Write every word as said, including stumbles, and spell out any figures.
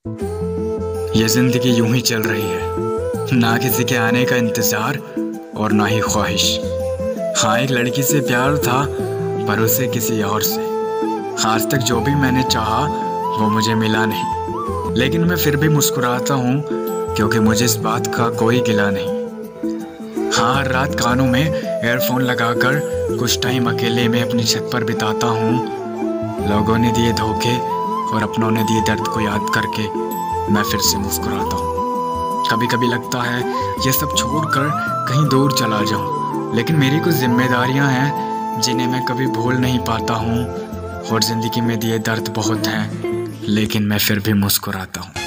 ये जिंदगी यूं ही चल रही है, ना किसी के आने का इंतजार और ना ही ख्वाहिश। हाँ, एक लड़की से प्यार था पर उसे किसी और से। आज तक जो भी मैंने चाहा वो मुझे मिला नहीं, लेकिन मैं फिर भी मुस्कुराता हूँ क्योंकि मुझे इस बात का कोई गिला नहीं। हाँ, हर रात कानों में एयरफोन लगाकर कुछ टाइम अकेले में अपनी छत पर बिताता हूँ। लोगों ने दिए धोखे और अपनों ने दिए दर्द को याद करके मैं फिर से मुस्कुराता हूँ। कभी कभी लगता है ये सब छोड़कर कहीं दूर चला जाऊँ, लेकिन मेरी कुछ जिम्मेदारियाँ हैं जिन्हें मैं कभी भूल नहीं पाता हूँ। और ज़िंदगी में दिए दर्द बहुत हैं, लेकिन मैं फिर भी मुस्कुराता हूँ।